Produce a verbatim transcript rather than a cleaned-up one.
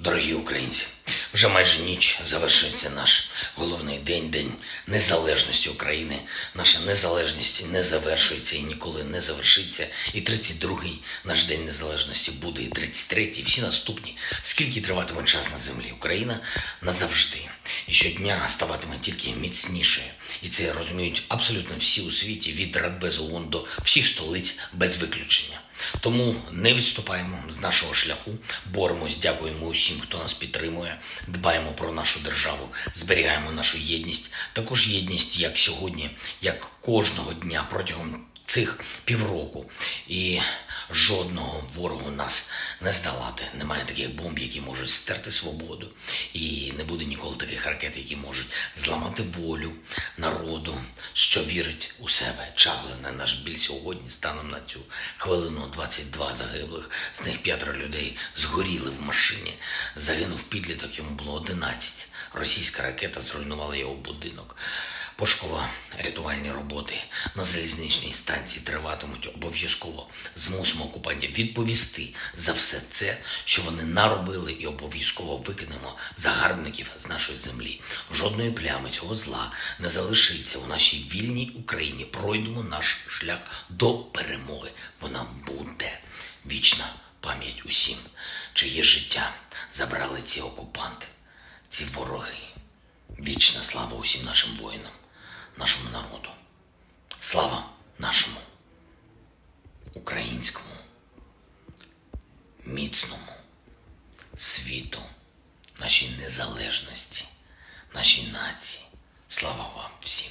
Дорогі українці, вже майже ніч завершується наш головний день, День Незалежності України. Наша незалежність не завершується і ніколи не завершиться. І тридцять другий наш День Незалежності буде, і тридцять третій, і всі наступні. Скільки триватиме час на землі, Україна назавжди. І щодня ставатиме тільки міцнішою. І це розуміють абсолютно всі у світі, від Радбезу ООН до всіх столиць без виключення. Тому не відступаємо з нашого шляху, боремось, дякуємо усім, хто нас підтримує, дбаємо про нашу державу, зберігаємо нашу єдність. Також єдність, як сьогодні, як кожного дня протягом цих півроку. І жодного ворогу нас не здолати. Немає таких бомб, які можуть стерти свободу. І не буде ніколи таких ракет, які можуть зламати волю народу, що вірить у себе. Чаплина, наш біль сьогодні, станом на цю хвилину, двадцять два загиблих. З них п'ятеро людей згоріли в машині. Загинув підліток, йому було одинадцять. Російська ракета зруйнувала його будинок. Пошуково-рятувальні роботи на залізничній станції триватимуть обов'язково. Змусимо окупантів відповісти за все це, що вони наробили, і обов'язково викинемо загарбників з нашої землі. Жодної плями цього зла не залишиться у нашій вільній Україні. Пройдемо наш шлях до перемоги. Вона буде. Вічна пам'ять усім, чиє життя забрали ці окупанти, ці вороги. Вічна слава усім нашим воїнам, нашому народу. Слава нашому українському, міцному світу, нашій незалежності, нашій нації. Слава вам всім.